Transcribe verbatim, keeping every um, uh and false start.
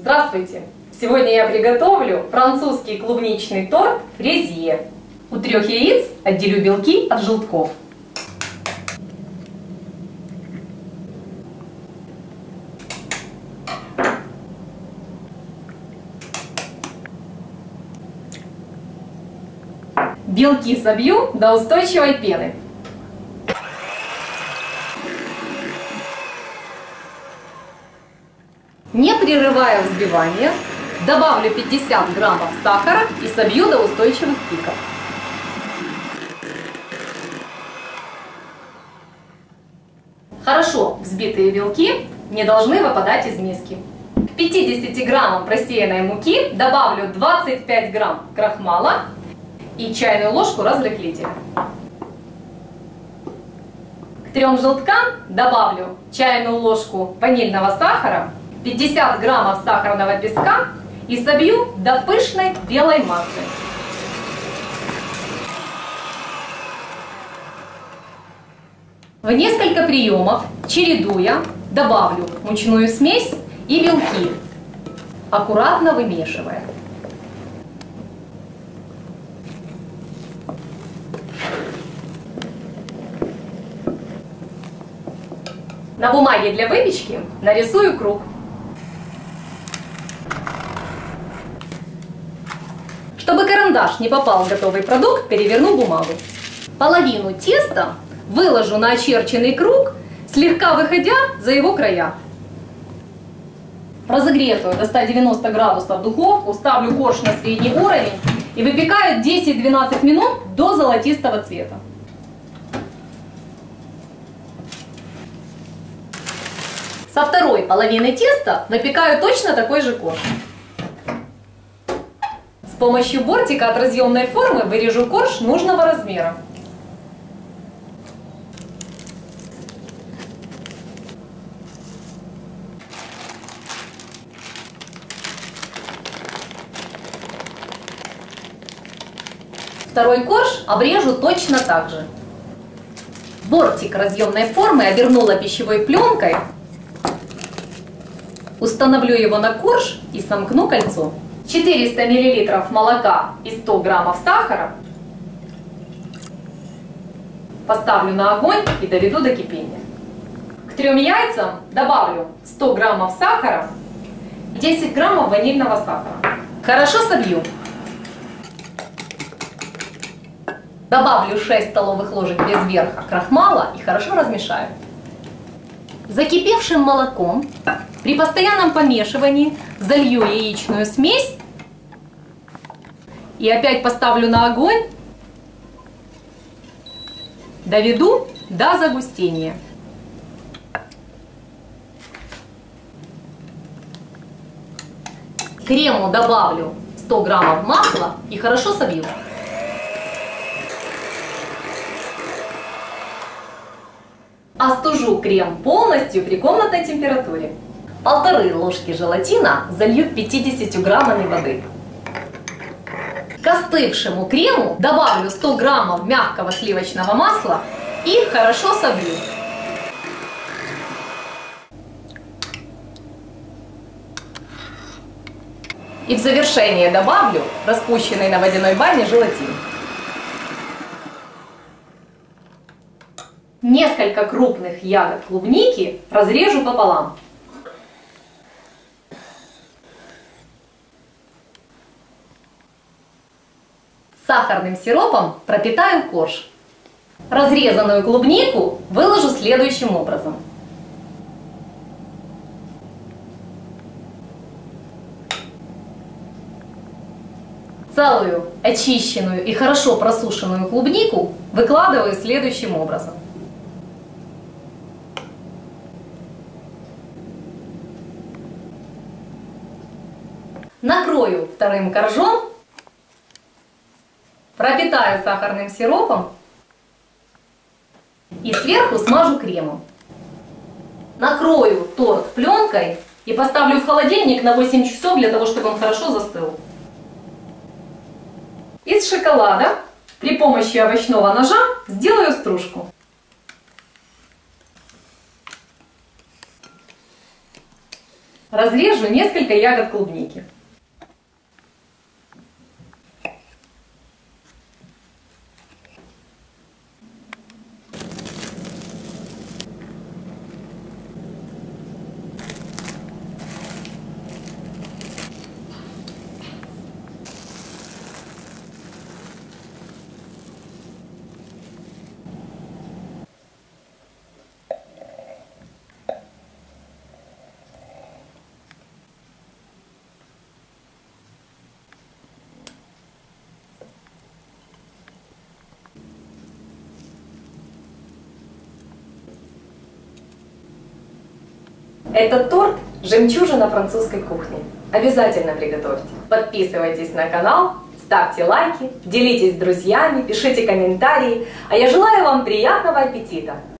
Здравствуйте! Сегодня я приготовлю французский клубничный торт фрезье. У трех яиц отделю белки от желтков. Белки собью до устойчивой пены. Не прерывая взбивания, добавлю пятьдесят граммов сахара и собью до устойчивых пиков. Хорошо взбитые белки не должны выпадать из миски. К пятидесяти граммам просеянной муки добавлю двадцать пять грамм крахмала и чайную ложку разрыхлителя. К трем желткам добавлю чайную ложку ванильного сахара, пятьдесят граммов сахарного песка и собью до пышной белой массы. В несколько приемов, чередуя, добавлю мучную смесь и белки, аккуратно вымешивая. На бумаге для выпечки нарисую круг. Чтобы карандаш не попал в готовый продукт, переверну бумагу. Половину теста выложу на очерченный круг, слегка выходя за его края. Разогретую до ста девяноста градусов духовку ставлю корж на средний уровень и выпекаю десять-двенадцать минут до золотистого цвета. Со второй половины теста выпекаю точно такой же корж. С помощью бортика от разъемной формы вырежу корж нужного размера. Второй корж обрежу точно так же. Бортик разъемной формы обернула пищевой пленкой. Установлю его на корж и сомкну кольцо. четыреста миллилитров молока и сто граммов сахара поставлю на огонь и доведу до кипения. К трем яйцам добавлю сто граммов сахара и десять граммов ванильного сахара. Хорошо собью. Добавлю шесть столовых ложек без верха крахмала и хорошо размешаю. Закипевшим молоком при постоянном помешивании залью яичную смесь и опять поставлю на огонь, доведу до загустения. К крему добавлю сто граммов масла и хорошо собью. Остужу крем полностью при комнатной температуре. Полторы ложки желатина залью пятьюдесятью граммами воды. К остывшему крему добавлю сто граммов мягкого сливочного масла и хорошо собью. И в завершение добавлю распущенный на водяной бане желатин. Несколько крупных ягод клубники разрежу пополам. Сахарным сиропом пропитаю корж. Разрезанную клубнику выложу следующим образом. Целую, очищенную и хорошо просушенную клубнику выкладываю следующим образом. Накрою вторым коржом, пропитаю сахарным сиропом и сверху смажу кремом. Накрою торт пленкой и поставлю в холодильник на восемь часов для того, чтобы он хорошо застыл. Из шоколада при помощи овощного ножа сделаю стружку. Разрежу несколько ягод клубники. Этот торт – жемчужина французской кухни. Обязательно приготовьте. Подписывайтесь на канал, ставьте лайки, делитесь с друзьями, пишите комментарии. А я желаю вам приятного аппетита!